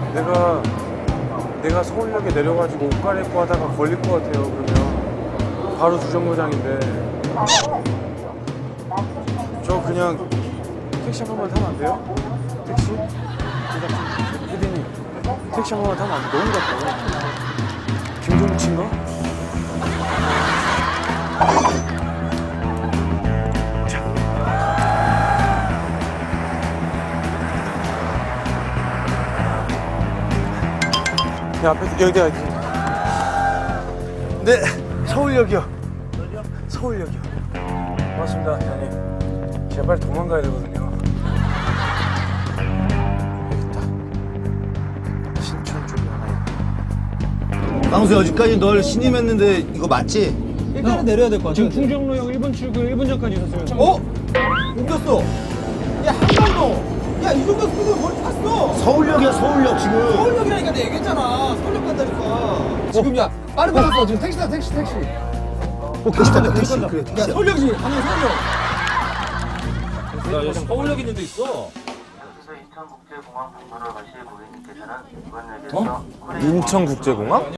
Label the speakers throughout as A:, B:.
A: 내가 서울역에 내려가지고 옷 갈아입고 하다가 걸릴 것 같아요. 그러면 바로 주정거장인데 저 그냥 택시 한 번만 타면 안 돼요? 택시? 제작진 피디님 택시 한 번만 타면 안 돼? 너무 가까워. 김종치인가? 야, 앞에 여기다. 네, 서울역이요. 서울역이요. 고맙습니다, 기사님. 제가 빨리 도망가야 되거든요. 여기 있다. 신촌 쪽에 하나 있다.
B: 강수 여기까지 널 신임했는데 이거 맞지?
C: 일단은 내려야 될 것 같아.
D: 지금 충정로역 1번 출구 1분 전까지 있었으면.
C: 어? 옮겼어. 야, 한강로. 야, 이 정도 스피드 머리 탔어.
B: 서울역이야 서울역 지금.
C: 서울역이라니까 내가 얘기했잖아. 서울역 간다니까. 지금 야, 빠르게 갔어. 지금 택시다, 택시.
B: 택시 탄다 택시. 그래
C: 야,
B: 택시야.
C: 서울역이지. 방금 서울역.
D: 야, 서울역 있는 데 있어.
E: 여기서 인천국제공항 방문을 하실 고객님께서는 이번 역에서
A: 인천국제공항?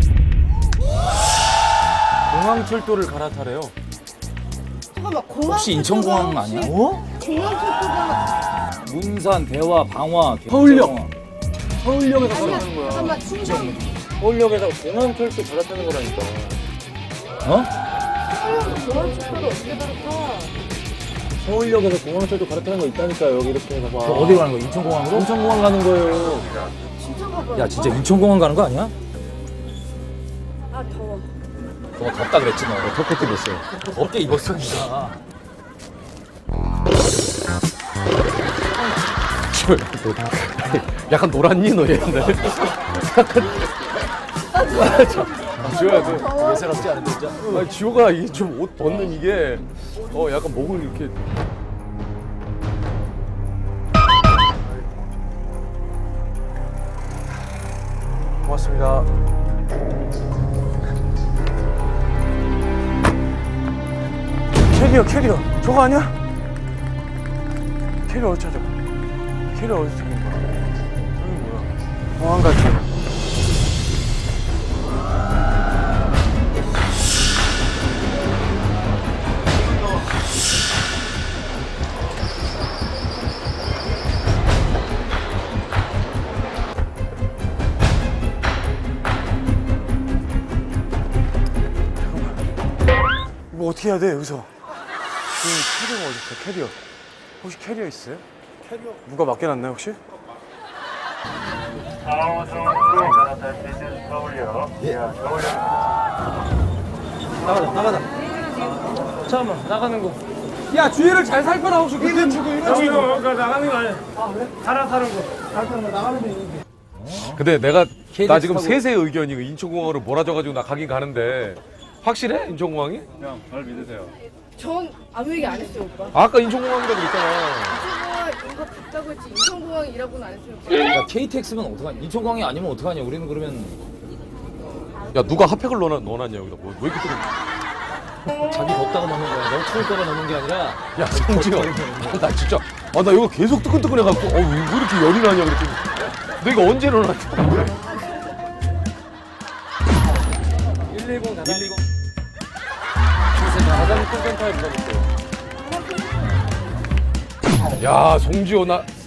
A: 공항철도를 갈아타래요.
F: 잠깐만, 공항
D: 혹시 인천공항 아니야?
C: 어?
F: 공항철도가
D: 문산, 대화, 방화,
A: 서울역.
D: 서울역.
A: 서울역에서
F: 아니야.
A: 갈아타는 거야.
F: 잠깐만, 충정.
A: 서울역에서 공항철도 갈아타는 거라니까.
D: 어?
F: 공항철도를 어떻게 갈아타?
A: 서울역에서 공항철도 갈아타는 거 있다니까요. 여기 이렇게 해서 봐.
D: 어디 가는 거야? 인천공항으로?
A: 인천공항 가는 거예요.
F: 진짜 가봐.
D: 야, 진짜 인천공항 가는 거 아니야?
F: 아, 더워.
D: 너 덥다 그랬지, 너. 덮겠지 그랬어. 덥게 입었어, 진짜.
A: 약간 놀았니 너 얘한테? 지호야 그
D: 예사롭지 않은데, 진짜?
A: 아니 지호가 이게 좀 옷 벗는 이게 약간 목을 이렇게 고맙습니다. 캐리어 저거 아니야? 캐리어 어디 찾아? 캐리어 어디 찾는 거야? 여기 뭐야? 공항 같아. 이거 어떻게 해야 돼 여기서? 지금 캐리어가 어디 있어? 캐리어. 혹시 캐리어 있어요? 캐리어. 누가 맡겨놨나요 혹시?
E: 상호중으로 갈아탈 수 있는 서울역. 서울역.
C: 나가자.
A: 잠깐만 나가는 거.
C: 야, 주위를 잘 살펴라. 혹시 그때 주고
A: 나가는 거 아니야? 갈아타는 거.
C: 나가면 돼.
A: 근데 나 지금
D: 타고.
A: 세세 의견이 인천공항으로 몰아줘가지고 나 가긴 가는데 확실해? 인천공항이?
F: 전 아무 얘기 안 했어요, 오빠.
A: 아까 인천공항이라고 그랬잖아.
F: 인천공항 이거 갔다고 했지, 인천공항이라고는 안 했어요.
D: 야, KTX면 어떡하냐? 인천공항이 아니면 어떡하냐? 우리는 그러면
A: 야 누가 핫팩을 넣어놨냐 여기다 왜 이렇게
D: 자기 덥다고 넣는 거야. 너 추울까봐 넣는 게 아니라.
A: 야 성지가 나 진짜 나 이거 계속 뜨끈뜨끈해갖고 왜 이렇게 열이 나냐 그랬더니 내가 언제 넣어놨냐 120 가장 큰 센터에 물어볼게요. 야 송지호 나